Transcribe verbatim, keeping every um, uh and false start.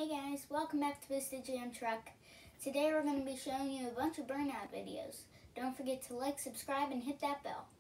Hey guys, welcome back to Vista Jam Truck. Today we're going to be showing you a bunch of burnout videos. Don't forget to like, subscribe, and hit that bell.